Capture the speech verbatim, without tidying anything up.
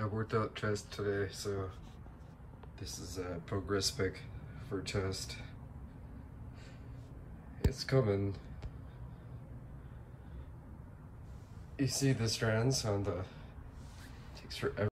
I worked out chest today, so this is a progress pic for chest. It's coming. You see the strands on the, takes forever.